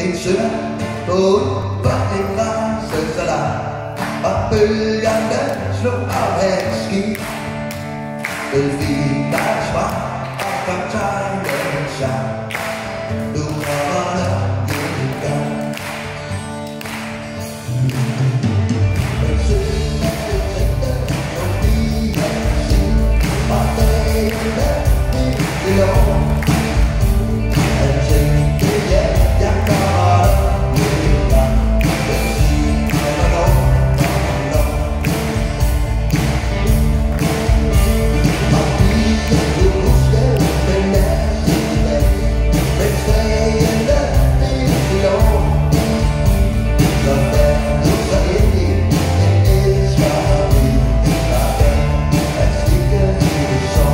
En sønder båd var en rejsesalat, og bølgerne slog af hans skib. Delfin der sprang, og kaptajnen sang, nu kommer der en gang. Men sønder det tænkte, og vi havde set, og dagen der ikke lov. Han tænkte, ja, jeg kommer der en gang. Men sig, hvornår, hvornår. Og vi kan jo huske den næste dag, men dagen der ikke lov. Så fandt du sig ind i en elskeri, der gav at stikke i det sår.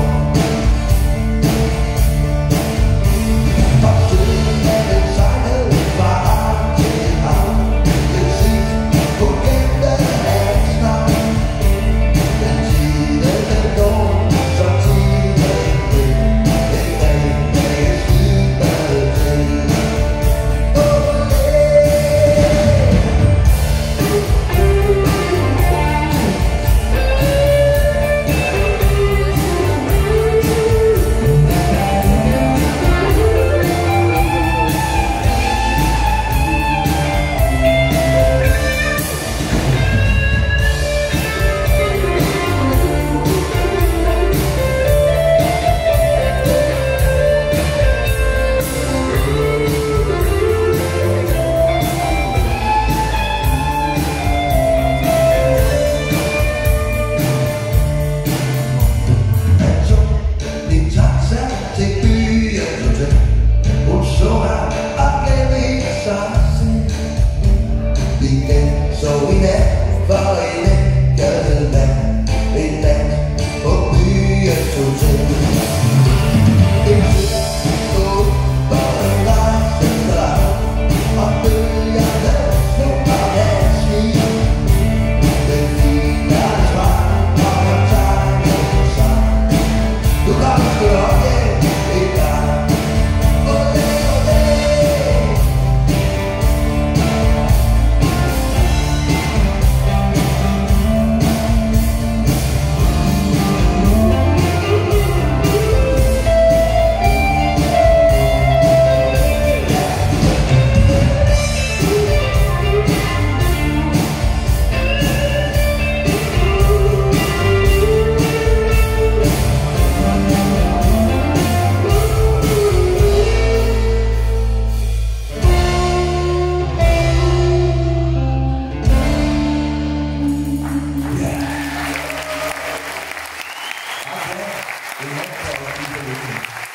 Og siden af den sejlede fra arm til arm, til sidst hun gemte hans navn. Den tiden den går, som tiden vil, en dag lagde skibet til. Så i nat var en enkelt mand, en nat på byens hotel. En sød var en rejsesalat, og bølgerne slog af hans skib. Den fine sprang, og kaptajnen sang, du kan huske op en gang. Olé, olé. Okay, we have to